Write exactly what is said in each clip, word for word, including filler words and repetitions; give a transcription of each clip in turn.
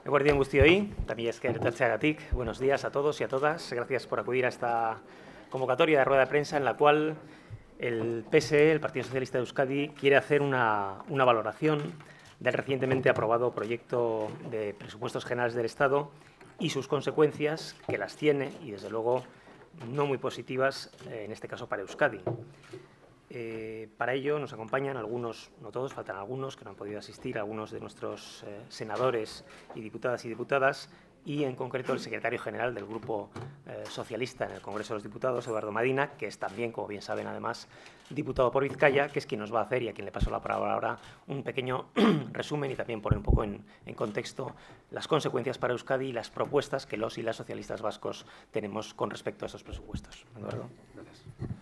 Eguerdion guztioi, también es que etortzeagatik. Buenos días a todos y a todas. Gracias por acudir a esta convocatoria de rueda de prensa en la cual el P S E, el Partido Socialista de Euskadi, quiere hacer una, una valoración del recientemente aprobado proyecto de presupuestos generales del Estado y sus consecuencias, que las tiene y, desde luego, no muy positivas, eh, en este caso para Euskadi. Eh, para ello nos acompañan algunos, no todos, faltan algunos que no han podido asistir, algunos de nuestros eh, senadores y diputadas y diputadas, y en concreto el secretario general del Grupo eh, Socialista en el Congreso de los Diputados, Eduardo Madina, que es también, como bien saben, además, diputado por Vizcaya, que es quien nos va a hacer, y a quien le paso la palabra ahora, un pequeño resumen y también poner un poco en, en contexto las consecuencias para Euskadi y las propuestas que los y las socialistas vascos tenemos con respecto a estos presupuestos. Eduardo. Gracias.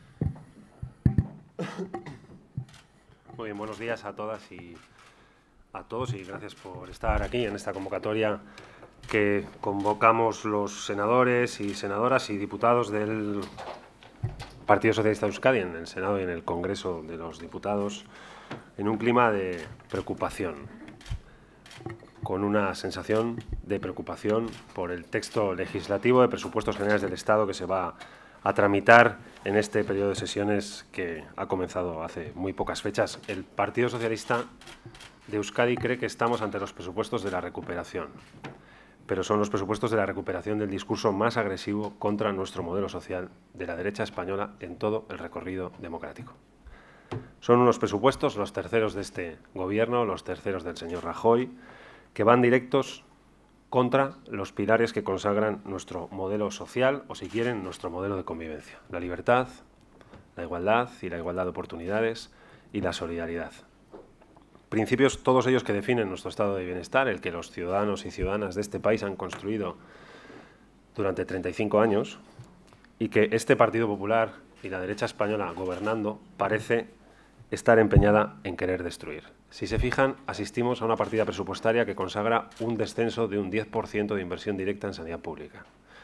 Muy bien, buenos días a todas y a todos y gracias por estar aquí en esta convocatoria que convocamos los senadores y senadoras y diputados del Partido Socialista de Euskadi en el Senado y en el Congreso de los Diputados en un clima de preocupación, con una sensación de preocupación por el texto legislativo de presupuestos generales del Estado que se va a tramitar en este periodo de sesiones que ha comenzado hace muy pocas fechas. El Partido Socialista de Euskadi cree que estamos ante los presupuestos de la recuperación, pero son los presupuestos de la recuperación del discurso más agresivo contra nuestro modelo social de la derecha española en todo el recorrido democrático. Son unos presupuestos, los terceros de este Gobierno, los terceros del señor Rajoy, que van directos contra los pilares que consagran nuestro modelo social o, si quieren, nuestro modelo de convivencia: la libertad, la igualdad y la igualdad de oportunidades y la solidaridad. Principios todos ellos que definen nuestro estado de bienestar, el que los ciudadanos y ciudadanas de este país han construido durante treinta y cinco años y que este Partido Popular y la derecha española gobernando parece estar empeñada en querer destruir. Si se fijan, asistimos a una partida presupuestaria que consagra un descenso de un diez por ciento de inversión directa en sanidad pública.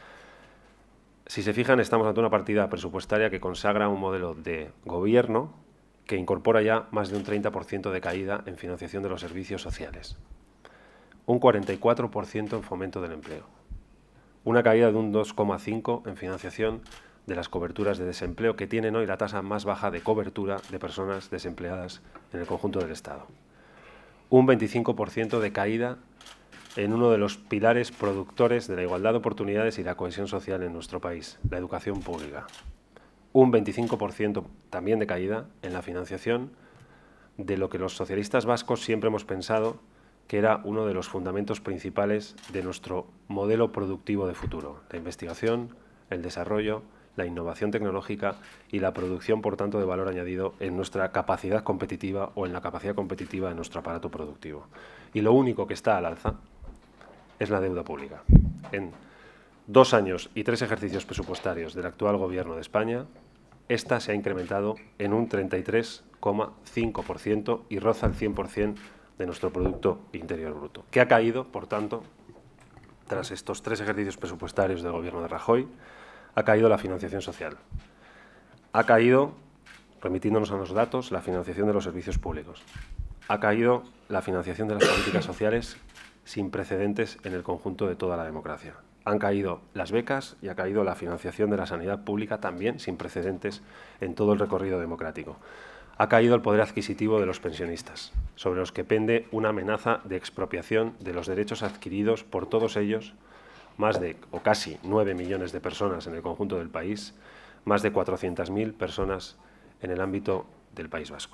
Si se fijan, estamos ante una partida presupuestaria que consagra un modelo de gobierno que incorpora ya más de un treinta por ciento de caída en financiación de los servicios sociales, un cuarenta y cuatro por ciento en fomento del empleo, una caída de un dos coma cinco por ciento en financiación de las coberturas de desempleo, que tienen hoy la tasa más baja de cobertura de personas desempleadas en el conjunto del Estado. Un veinticinco por ciento de caída en uno de los pilares productores de la igualdad de oportunidades y la cohesión social en nuestro país, la educación pública. Un veinticinco por ciento también de caída en la financiación de lo que los socialistas vascos siempre hemos pensado que era uno de los fundamentos principales de nuestro modelo productivo de futuro: la investigación, el desarrollo, la innovación tecnológica y la producción, por tanto, de valor añadido en nuestra capacidad competitiva o en la capacidad competitiva de nuestro aparato productivo. Y lo único que está al alza es la deuda pública. En dos años y tres ejercicios presupuestarios del actual Gobierno de España, esta se ha incrementado en un treinta y tres coma cinco por ciento y roza el cien por cien de nuestro Producto Interior Bruto, que ha caído, por tanto, tras estos tres ejercicios presupuestarios del Gobierno de Rajoy. Ha caído la financiación social. Ha caído, remitiéndonos a los datos, la financiación de los servicios públicos. Ha caído la financiación de las políticas sociales sin precedentes en el conjunto de toda la democracia. Han caído las becas y ha caído la financiación de la sanidad pública, también sin precedentes en todo el recorrido democrático. Ha caído el poder adquisitivo de los pensionistas, sobre los que pende una amenaza de expropiación de los derechos adquiridos por todos ellos, más de, o casi, nueve millones de personas en el conjunto del país, más de cuatrocientas mil personas en el ámbito del País Vasco.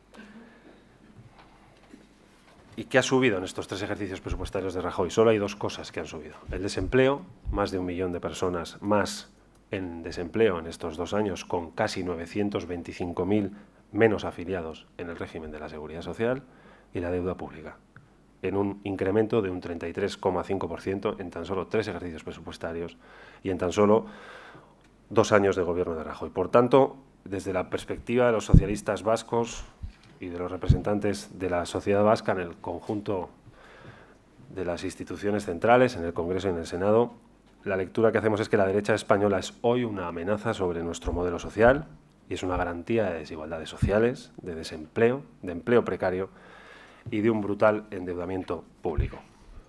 ¿Y qué ha subido en estos tres ejercicios presupuestarios de Rajoy? Solo hay dos cosas que han subido. El desempleo, más de un millón de personas más en desempleo en estos dos años, con casi novecientos veinticinco mil menos afiliados en el régimen de la Seguridad Social, y la deuda pública, en un incremento de un treinta y tres coma cinco por ciento en tan solo tres ejercicios presupuestarios y en tan solo dos años de Gobierno de Rajoy. Por tanto, desde la perspectiva de los socialistas vascos y de los representantes de la sociedad vasca en el conjunto de las instituciones centrales, en el Congreso y en el Senado, la lectura que hacemos es que la derecha española es hoy una amenaza sobre nuestro modelo social y es una garantía de desigualdades sociales, de desempleo, de empleo precario y de un brutal endeudamiento público.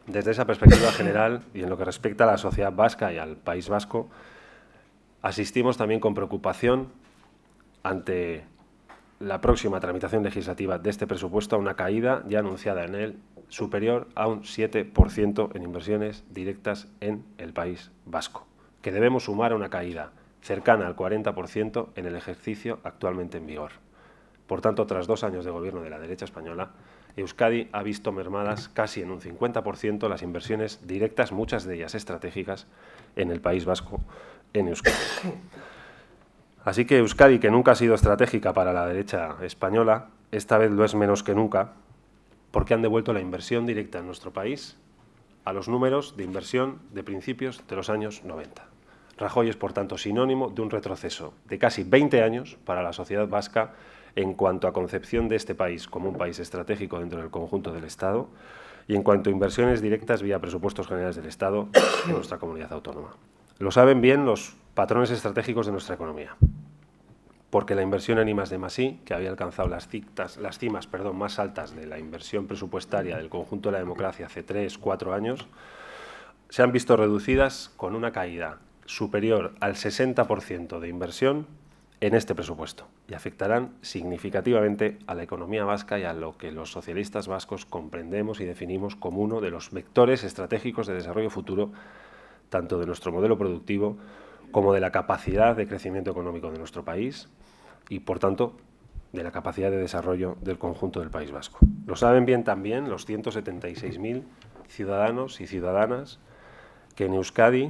Desde esa perspectiva general y en lo que respecta a la sociedad vasca y al País Vasco, asistimos también con preocupación ante la próxima tramitación legislativa de este presupuesto a una caída ya anunciada en él superior a un siete por ciento en inversiones directas en el País Vasco, que debemos sumar a una caída cercana al cuarenta por ciento en el ejercicio actualmente en vigor. Por tanto, tras dos años de gobierno de la derecha española, Euskadi ha visto mermadas casi en un cincuenta por ciento las inversiones directas, muchas de ellas estratégicas, en el País Vasco, en Euskadi. Así que Euskadi, que nunca ha sido estratégica para la derecha española, esta vez lo es menos que nunca, porque han devuelto la inversión directa en nuestro país a los números de inversión de principios de los años noventa. Rajoy es, por tanto, sinónimo de un retroceso de casi veinte años para la sociedad vasca en cuanto a concepción de este país como un país estratégico dentro del conjunto del Estado y en cuanto a inversiones directas vía presupuestos generales del Estado en nuestra comunidad autónoma. Lo saben bien los patrones estratégicos de nuestra economía, porque la inversión en I más D más I, que había alcanzado las, citas, las cimas perdón, más altas de la inversión presupuestaria del conjunto de la democracia hace tres, cuatro años, se han visto reducidas con una caída superior al sesenta por ciento de inversión en este presupuesto y afectarán significativamente a la economía vasca y a lo que los socialistas vascos comprendemos y definimos como uno de los vectores estratégicos de desarrollo futuro, tanto de nuestro modelo productivo como de la capacidad de crecimiento económico de nuestro país y, por tanto, de la capacidad de desarrollo del conjunto del País Vasco. Lo saben bien también los ciento setenta y seis mil ciudadanos y ciudadanas que en Euskadi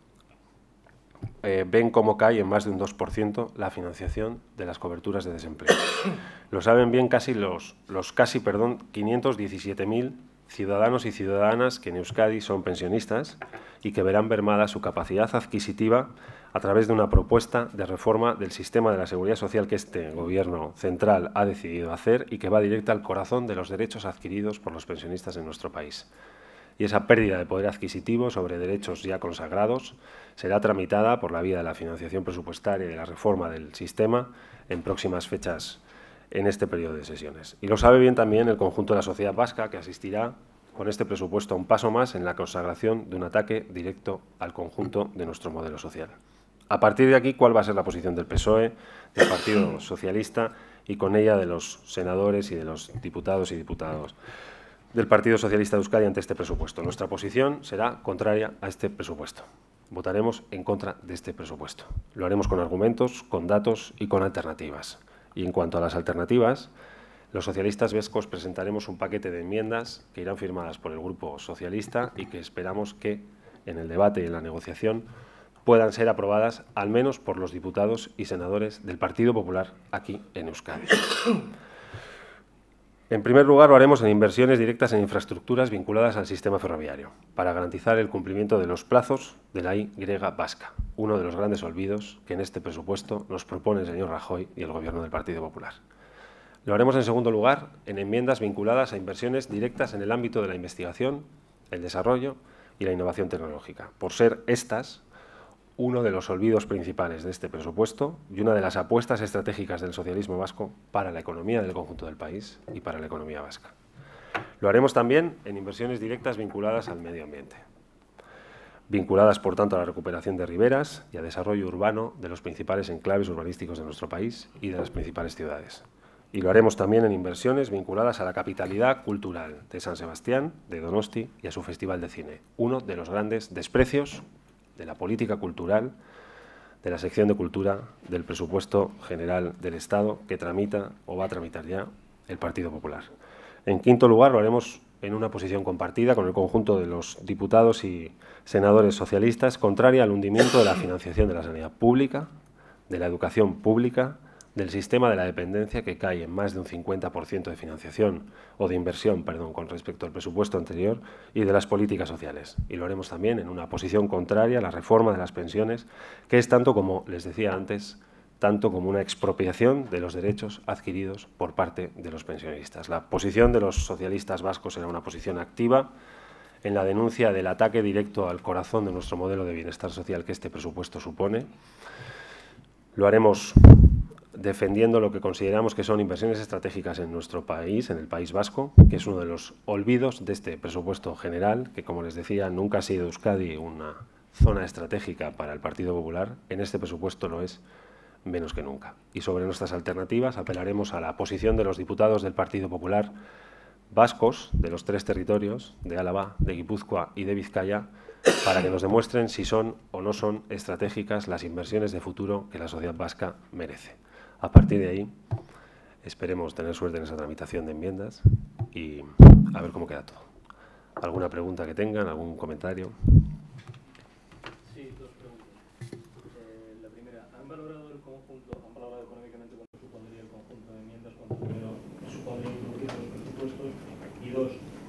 Eh, ven cómo cae en más de un dos por ciento la financiación de las coberturas de desempleo. Lo saben bien casi los, los casi, perdón, quinientos diecisiete mil ciudadanos y ciudadanas que en Euskadi son pensionistas y que verán mermada su capacidad adquisitiva a través de una propuesta de reforma del sistema de la seguridad social que este Gobierno central ha decidido hacer y que va directa al corazón de los derechos adquiridos por los pensionistas en nuestro país. Y esa pérdida de poder adquisitivo sobre derechos ya consagrados será tramitada por la vía de la financiación presupuestaria y de la reforma del sistema en próximas fechas en este periodo de sesiones. Y lo sabe bien también el conjunto de la sociedad vasca, que asistirá con este presupuesto a un paso más en la consagración de un ataque directo al conjunto de nuestro modelo social. A partir de aquí, ¿cuál va a ser la posición del P S O E, del Partido Socialista y con ella de los senadores y de los diputados y diputados del Partido Socialista de Euskadi ante este presupuesto? Nuestra posición será contraria a este presupuesto. Votaremos en contra de este presupuesto. Lo haremos con argumentos, con datos y con alternativas. Y en cuanto a las alternativas, los socialistas vascos presentaremos un paquete de enmiendas que irán firmadas por el Grupo Socialista y que esperamos que en el debate y en la negociación puedan ser aprobadas al menos por los diputados y senadores del Partido Popular aquí en Euskadi. En primer lugar, lo haremos en inversiones directas en infraestructuras vinculadas al sistema ferroviario, para garantizar el cumplimiento de los plazos de la Y vasca, uno de los grandes olvidos que en este presupuesto nos propone el señor Rajoy y el Gobierno del Partido Popular. Lo haremos, en segundo lugar, en enmiendas vinculadas a inversiones directas en el ámbito de la investigación, el desarrollo y la innovación tecnológica, por ser estas uno de los olvidos principales de este presupuesto y una de las apuestas estratégicas del socialismo vasco para la economía del conjunto del país y para la economía vasca. Lo haremos también en inversiones directas vinculadas al medio ambiente, vinculadas, por tanto, a la recuperación de riberas y a desarrollo urbano de los principales enclaves urbanísticos de nuestro país y de las principales ciudades. Y lo haremos también en inversiones vinculadas a la capitalidad cultural de San Sebastián, de Donosti y a su Festival de Cine, uno de los grandes desprecios de la política cultural, de la sección de cultura del presupuesto general del Estado que tramita o va a tramitar ya el Partido Popular. En quinto lugar, lo haremos en una posición compartida con el conjunto de los diputados y senadores socialistas, contraria al hundimiento de la financiación de la sanidad pública, de la educación pública, del sistema de la dependencia, que cae en más de un cincuenta por ciento de financiación o de inversión, perdón, con respecto al presupuesto anterior, y de las políticas sociales. Y lo haremos también en una posición contraria a la reforma de las pensiones, que es tanto, como les decía antes, tanto como una expropiación de los derechos adquiridos por parte de los pensionistas. La posición de los socialistas vascos será una posición activa en la denuncia del ataque directo al corazón de nuestro modelo de bienestar social que este presupuesto supone. Lo haremos defendiendo lo que consideramos que son inversiones estratégicas en nuestro país, en el País Vasco, que es uno de los olvidos de este presupuesto general, que, como les decía, nunca ha sido Euskadi una zona estratégica para el Partido Popular. En este presupuesto lo es menos que nunca. Y sobre nuestras alternativas apelaremos a la posición de los diputados del Partido Popular vascos de los tres territorios, de Álava, de Guipúzcoa y de Vizcaya, para que nos demuestren si son o no son estratégicas las inversiones de futuro que la sociedad vasca merece. A partir de ahí, esperemos tener suerte en esa tramitación de enmiendas y a ver cómo queda todo. ¿Alguna pregunta que tengan? ¿Algún comentario? Sí, dos preguntas. Eh, la primera, ¿han valorado el conjunto, han valorado económicamente cuánto supondría el conjunto de enmiendas, cuánto primero supondría introducir los presupuestos? Y dos,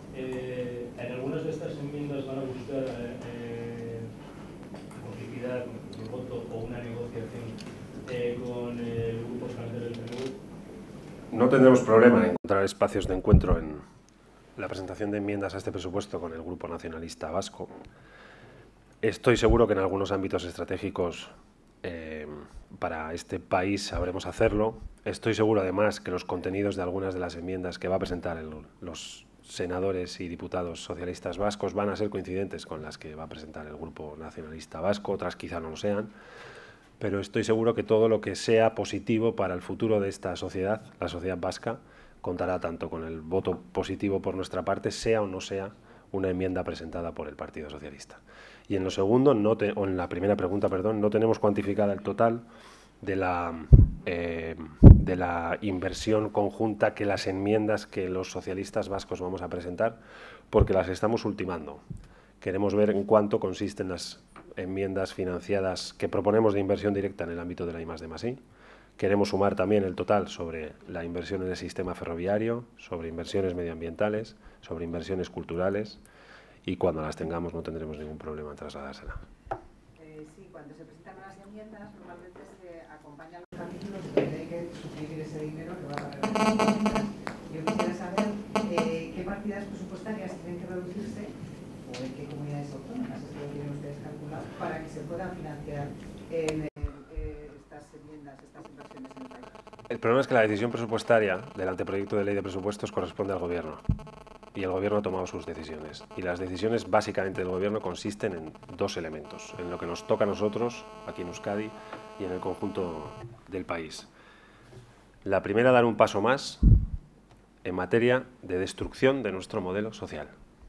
eh, ¿en algunas de estas enmiendas van a buscar eh, complejidad, con voto o una negociación eh, con el grupo extranjero del P N V? No tendremos problema en encontrar espacios de encuentro en la presentación de enmiendas a este presupuesto con el Grupo Nacionalista Vasco. Estoy seguro que en algunos ámbitos estratégicos eh, para este país sabremos hacerlo. Estoy seguro, además, que los contenidos de algunas de las enmiendas que va a presentar el, los senadores y diputados socialistas vascos van a ser coincidentes con las que va a presentar el Grupo Nacionalista Vasco, otras quizá no lo sean, pero estoy seguro que todo lo que sea positivo para el futuro de esta sociedad, la sociedad vasca, contará tanto con el voto positivo por nuestra parte, sea o no sea una enmienda presentada por el Partido Socialista. Y en lo segundo, no te, o en la primera pregunta, perdón, no tenemos cuantificada el total de la, eh, de la inversión conjunta que las enmiendas que los socialistas vascos vamos a presentar, porque las estamos ultimando. Queremos ver en cuánto consisten las enmiendas financiadas que proponemos de inversión directa en el ámbito de la I más D más I. Queremos sumar también el total sobre la inversión en el sistema ferroviario, sobre inversiones medioambientales, sobre inversiones culturales, y cuando las tengamos no tendremos ningún problema en trasladársela. Eh, sí, cuando se presentan las enmiendas normalmente se acompañan los capítulos que hay que suscribir ese dinero que va a pagar las enmiendas. Yo quisiera saber eh, qué partidas presupuestarias tienen que reducirse o en qué comunidades autónomas, eso lo tienen ustedes calculado, para que se puedan financiar en, eh, estas enmiendas, estas inversiones en el país. El problema es que la decisión presupuestaria del anteproyecto de ley de presupuestos corresponde al Gobierno. Y el Gobierno ha tomado sus decisiones. Y las decisiones básicamente del Gobierno consisten en dos elementos, en lo que nos toca a nosotros, aquí en Euskadi, y en el conjunto del país. La primera, dar un paso más en materia de destrucción de nuestro modelo social.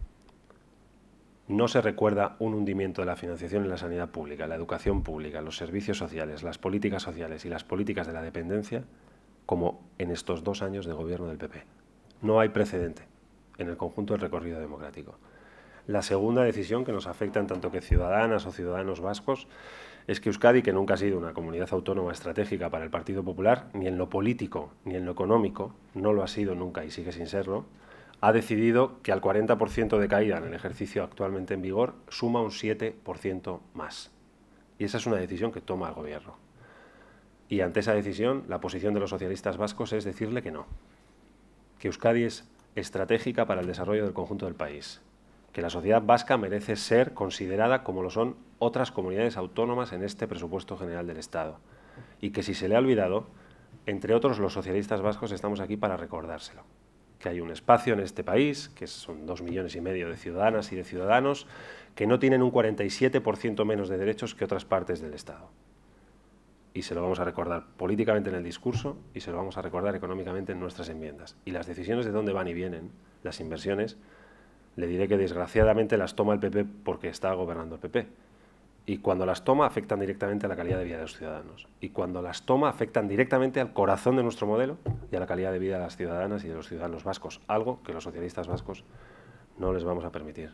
No se recuerda un hundimiento de la financiación en la sanidad pública, la educación pública, los servicios sociales, las políticas sociales y las políticas de la dependencia como en estos dos años de gobierno del P P. No hay precedente en el conjunto del recorrido democrático. La segunda decisión que nos afecta en tanto que ciudadanas o ciudadanos vascos es que Euskadi, que nunca ha sido una comunidad autónoma estratégica para el Partido Popular, ni en lo político ni en lo económico, no lo ha sido nunca y sigue sin serlo, ha decidido que al cuarenta por ciento de caída en el ejercicio actualmente en vigor suma un siete por ciento más. Y esa es una decisión que toma el Gobierno. Y ante esa decisión, la posición de los socialistas vascos es decirle que no, que Euskadi es estratégica para el desarrollo del conjunto del país, que la sociedad vasca merece ser considerada como lo son otras comunidades autónomas en este presupuesto general del Estado, y que si se le ha olvidado, entre otros los socialistas vascos estamos aquí para recordárselo, que hay un espacio en este país, que son dos millones y medio de ciudadanas y de ciudadanos, que no tienen un cuarenta y siete por ciento menos de derechos que otras partes del Estado. Y se lo vamos a recordar políticamente en el discurso y se lo vamos a recordar económicamente en nuestras enmiendas. Y las decisiones de dónde van y vienen, las inversiones, le diré que desgraciadamente las toma el P P porque está gobernando el P P. Y cuando las toma afectan directamente a la calidad de vida de los ciudadanos. Y cuando las toma afectan directamente al corazón de nuestro modelo y a la calidad de vida de las ciudadanas y de los ciudadanos vascos. Algo que los socialistas vascos no les vamos a permitir.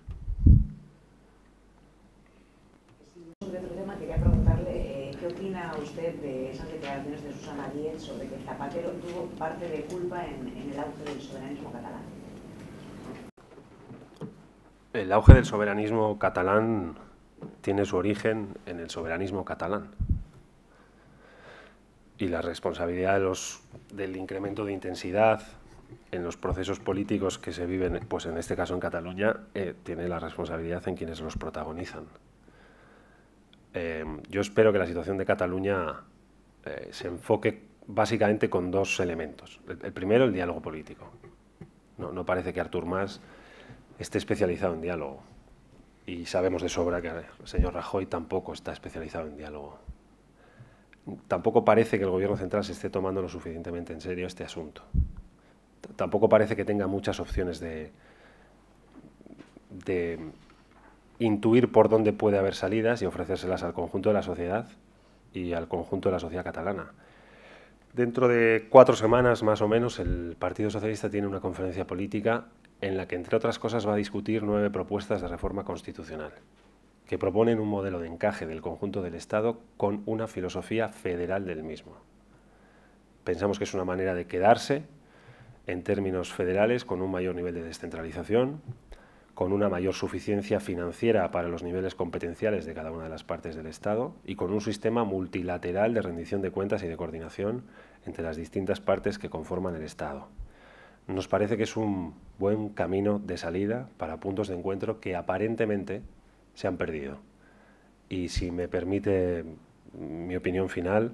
Sobre otro tema, quería preguntarle eh, qué opina usted de esas declaraciones de Susana Díez sobre que Zapatero tuvo parte de culpa en, en el auge del soberanismo catalán. El auge del soberanismo catalán tiene su origen en el soberanismo catalán. Y la responsabilidad de los, del incremento de intensidad en los procesos políticos que se viven, pues en este caso en Cataluña, eh, tiene la responsabilidad en quienes los protagonizan. Eh, yo espero que la situación de Cataluña eh, se enfoque básicamente con dos elementos. El, el primero, el diálogo político. No, no parece que Artur Mas esté especializado en diálogo. Y sabemos de sobra que el señor Rajoy tampoco está especializado en diálogo. Tampoco parece que el Gobierno central se esté tomando lo suficientemente en serio este asunto. Tampoco parece que tenga muchas opciones de, de intuir por dónde puede haber salidas y ofrecérselas al conjunto de la sociedad y al conjunto de la sociedad catalana. Dentro de cuatro semanas, más o menos, el Partido Socialista tiene una conferencia política en la que, entre otras cosas, va a discutir nueve propuestas de reforma constitucional que proponen un modelo de encaje del conjunto del Estado con una filosofía federal del mismo. Pensamos que es una manera de quedarse en términos federales con un mayor nivel de descentralización, con una mayor suficiencia financiera para los niveles competenciales de cada una de las partes del Estado y con un sistema multilateral de rendición de cuentas y de coordinación entre las distintas partes que conforman el Estado. Nos parece que es un buen camino de salida para puntos de encuentro que aparentemente se han perdido. Y si me permite mi opinión final,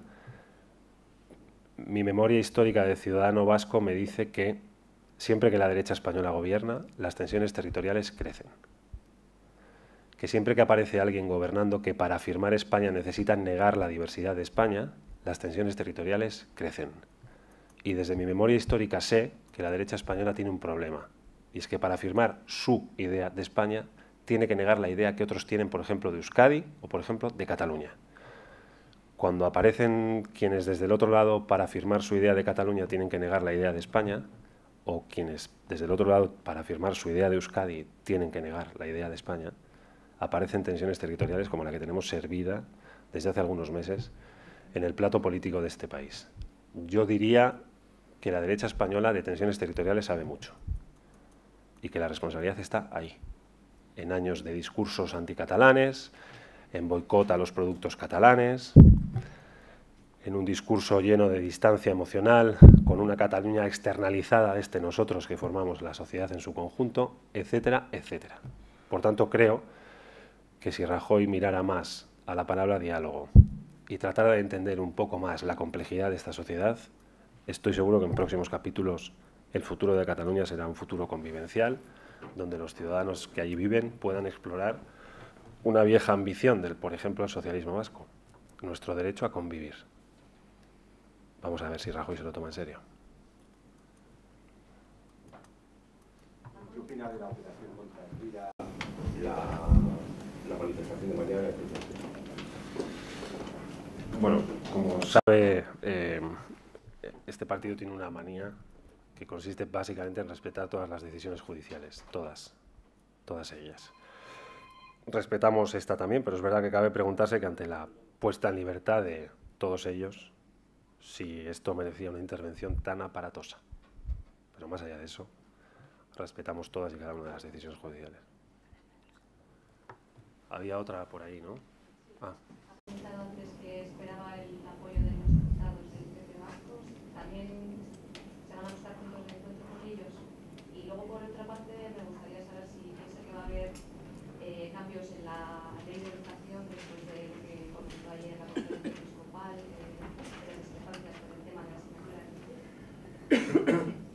mi memoria histórica de ciudadano vasco me dice que siempre que la derecha española gobierna, las tensiones territoriales crecen. Que siempre que aparece alguien gobernando que para afirmar España necesita negar la diversidad de España, las tensiones territoriales crecen. Y desde mi memoria histórica sé que la derecha española tiene un problema. Y es que para afirmar su idea de España, tiene que negar la idea que otros tienen, por ejemplo, de Euskadi o, por ejemplo, de Cataluña. Cuando aparecen quienes desde el otro lado, para afirmar su idea de Cataluña, tienen que negar la idea de España, o quienes desde el otro lado, para afirmar su idea de Euskadi, tienen que negar la idea de España, aparecen tensiones territoriales como la que tenemos servida desde hace algunos meses en el plato político de este país. Yo diría que la derecha española de tensiones territoriales sabe mucho y que la responsabilidad está ahí, en años de discursos anticatalanes, en boicot a los productos catalanes, en un discurso lleno de distancia emocional, con una Cataluña externalizada de este nosotros que formamos la sociedad en su conjunto, etcétera, etcétera. Por tanto, creo que si Rajoy mirara más a la palabra diálogo y tratara de entender un poco más la complejidad de esta sociedad, estoy seguro que en próximos capítulos el futuro de Cataluña será un futuro convivencial, donde los ciudadanos que allí viven puedan explorar una vieja ambición del, por ejemplo, el socialismo vasco, nuestro derecho a convivir. Vamos a ver si Rajoy se lo toma en serio. ¿Qué opina de la operación contra Elvira, la, la manifestación de mañana? Bueno, como sabe, eh, este partido tiene una manía que consiste básicamente en respetar todas las decisiones judiciales, todas, todas ellas. Respetamos esta también, pero es verdad que cabe preguntarse que ante la puesta en libertad de todos ellos, si esto merecía una intervención tan aparatosa. Pero más allá de eso, respetamos todas y cada una de las decisiones judiciales. Había otra por ahí, ¿no? Ah. Ha comentado antes que esperaba el apoyo de los diputados del P P vascos. También se van a buscar puntos de encuentro con ellos. Y luego, por otra parte, me gustaría saber si piensa que va a haber eh, cambios en la ley de educación después de lo que comentó ayer la conferencia episcopal, eh, de las discrepancias con el tema de las asignaturas.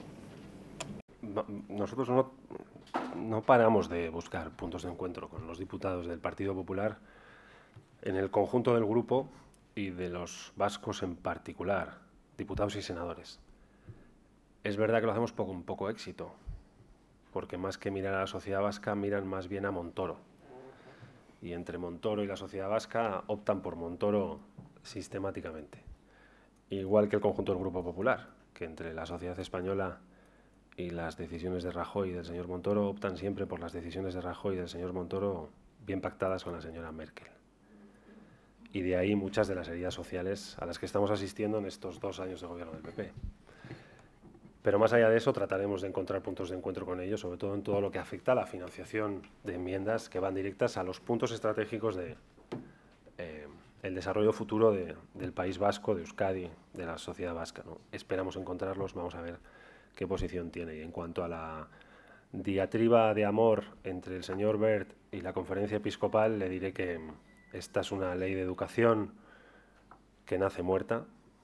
Nosotros no, no paramos de buscar puntos de encuentro con los diputados del Partido Popular en el conjunto del grupo y de los vascos en particular, diputados y senadores. Es verdad que lo hacemos con poco éxito, porque más que mirar a la sociedad vasca, miran más bien a Montoro. Y entre Montoro y la sociedad vasca optan por Montoro sistemáticamente. Igual que el conjunto del Grupo Popular, que entre la sociedad española y las decisiones de Rajoy y del señor Montoro optan siempre por las decisiones de Rajoy y del señor Montoro bien pactadas con la señora Merkel. Y de ahí muchas de las heridas sociales a las que estamos asistiendo en estos dos años de gobierno del P P. Pero más allá de eso, trataremos de encontrar puntos de encuentro con ellos, sobre todo en todo lo que afecta a la financiación de enmiendas que van directas a los puntos estratégicos de eh, el desarrollo futuro de, del País Vasco, de Euskadi, de la sociedad vasca, ¿no? Esperamos encontrarlos, vamos a ver qué posición tiene. Y en cuanto a la diatriba de amor entre el señor Wert y la conferencia episcopal, le diré que esta es una ley de educación que nace muerta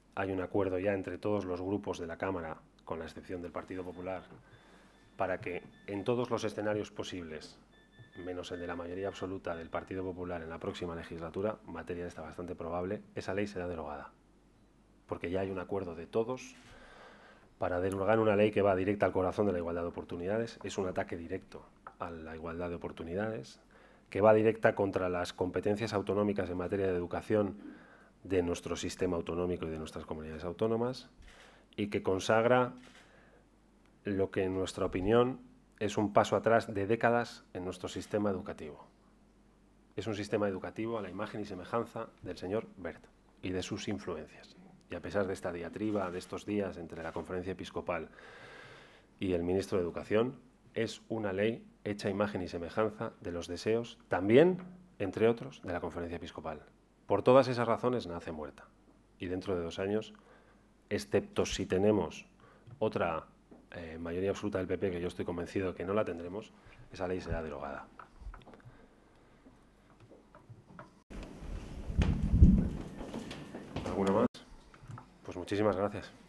hay un acuerdo ya entre todos los grupos de la Cámara, con la excepción del Partido Popular, para que en todos los escenarios posibles, menos el de la mayoría absoluta del Partido Popular en la próxima legislatura, materia esta bastante probable, esa ley será derogada. Porque ya hay un acuerdo de todos para derogar una ley que va directa al corazón de la igualdad de oportunidades. Es un ataque directo a la igualdad de oportunidades, que va directa contra las competencias autonómicas en materia de educación de nuestro sistema autonómico y de nuestras comunidades autónomas, y que consagra lo que, en nuestra opinión, es un paso atrás de décadas en nuestro sistema educativo. Es un sistema educativo a la imagen y semejanza del señor Wert y de sus influencias. Y a pesar de esta diatriba de estos días entre la Conferencia Episcopal y el ministro de Educación, es una ley hecha a imagen y semejanza de los deseos, también, entre otros, de la Conferencia Episcopal. Por todas esas razones nace muerta. Y dentro de dos años, excepto si tenemos otra eh, mayoría absoluta del P P, que yo estoy convencido que no la tendremos, esa ley será derogada. ¿Alguna más? Pues muchísimas gracias.